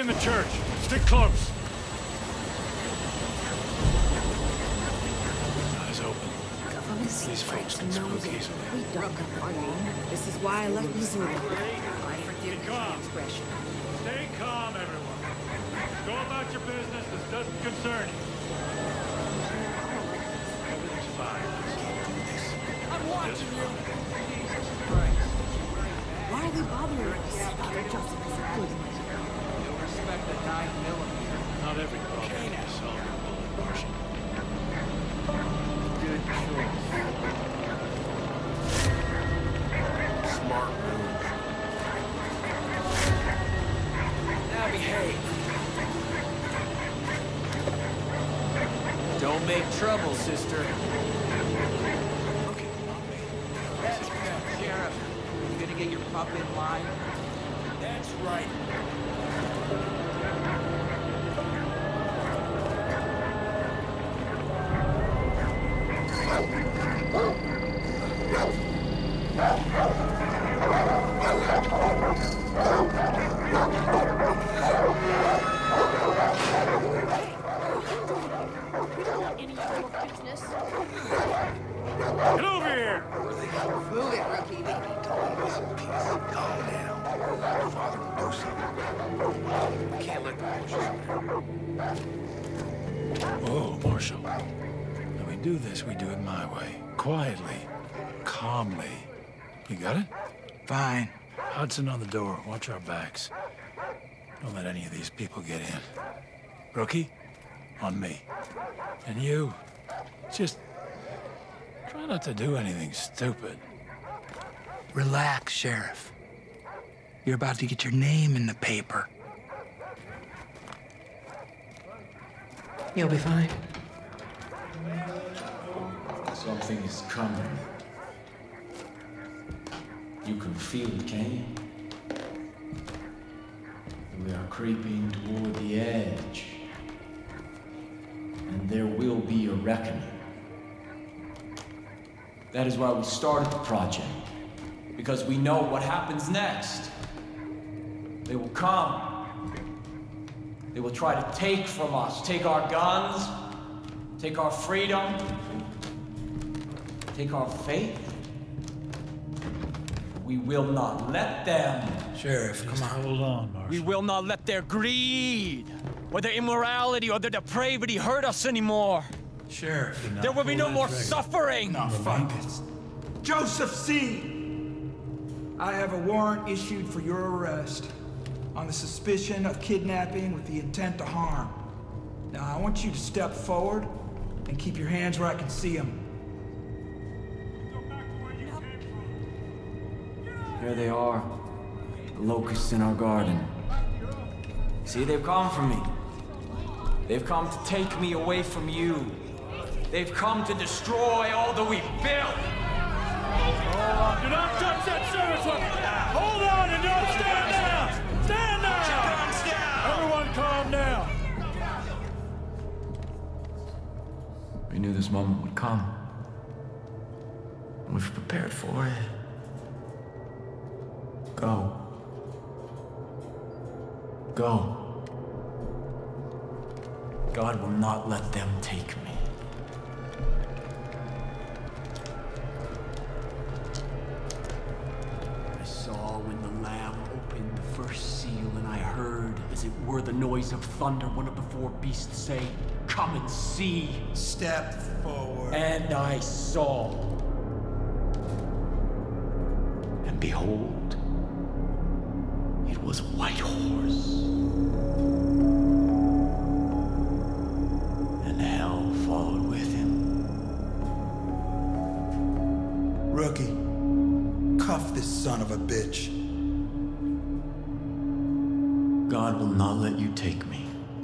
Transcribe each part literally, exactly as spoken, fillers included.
in the church. Stick close. Eyes open. These folks can spook easily. We don't know. This is why I left Missouri. I forgive the expression. Stay calm, everyone. Go about your business. This doesn't concern you. Everything's fine. I'm watching you. Why are they bothering us? They're just good. You'll respect the nine millimeter. Not every problem can be solved with a bullet, Marshal. Good choice. Smart move. Now behave. Don't make trouble, sister. Okay, not me. That's right, Sheriff. You gonna get your pup in line? That's right. Get over here! Move it, rookie. Listen, peace. Calm down. Your father will do something. We can't let the bushes. Whoa, Marshal. When we do this, we do it my way. Quietly. Calmly. You got it? Fine. Hudson on the door. Watch our backs. Don't let any of these people get in. Rookie, on me. And you, just try not to do anything stupid. Relax, Sheriff. You're about to get your name in the paper. You'll be fine. Something is coming. You can feel it, can you? We are creeping toward the edge. And there will be a reckoning. That is why we started the project. Because we know what happens next. They will come. They will try to take from us. Take our guns. Take our freedom. Take our faith. We will not let them. Sheriff, Just come on. hold on, Marshal. We will not let their greed, or their immorality, or their depravity hurt us anymore. Sheriff. Do not There will be pull no that more trigger. suffering. No, fuck it. Joseph C. I have a warrant issued for your arrest on the suspicion of kidnapping with the intent to harm. Now, I want you to step forward and keep your hands where I can see them. Here they are. The locusts in our garden. See, they've come for me. They've come to take me away from you. They've come to destroy all that we've built. Hold on. Do not touch that service weapon. Hold on and don't stand down. Stand down. Everyone calm down. We knew this moment would come. We've prepared for it. Go. Go. God will not let them take me. I saw when the Lamb opened the first seal, and I heard, as it were the noise of thunder, one of the four beasts say, "Come and see." Step forward. And I saw. And behold, it was a white horse. And hell followed with him. Rookie, cuff this son of a bitch. God will not let you take me.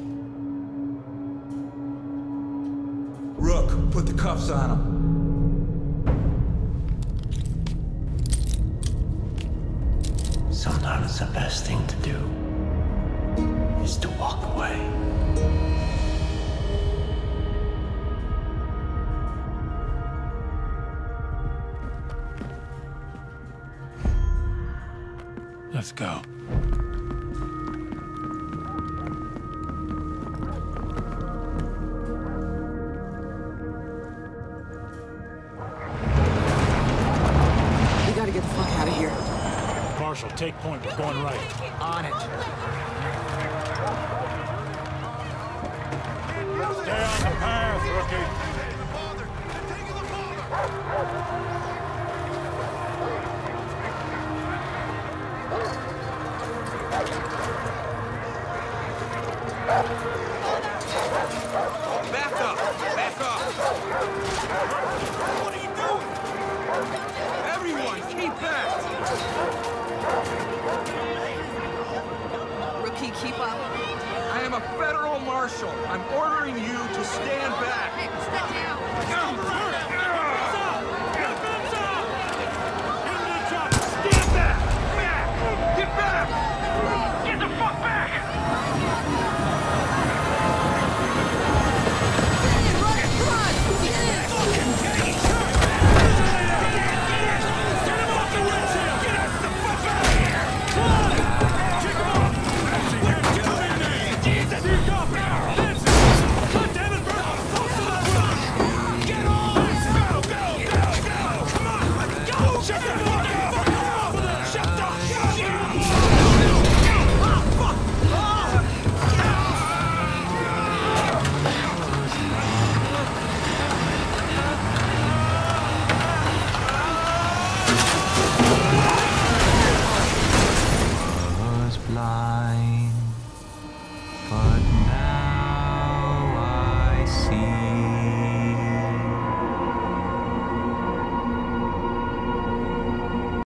Rook, put the cuffs on him. Sometimes the best thing to do is to walk away. Let's go. take point. We're going right. On it. Stay on the path, rookie. Back up! Back up! What are you doing? Everyone, keep back! Rookie, keep up. I am a federal marshal. I'm ordering you to stand back. Hey, step down. Get on the ground!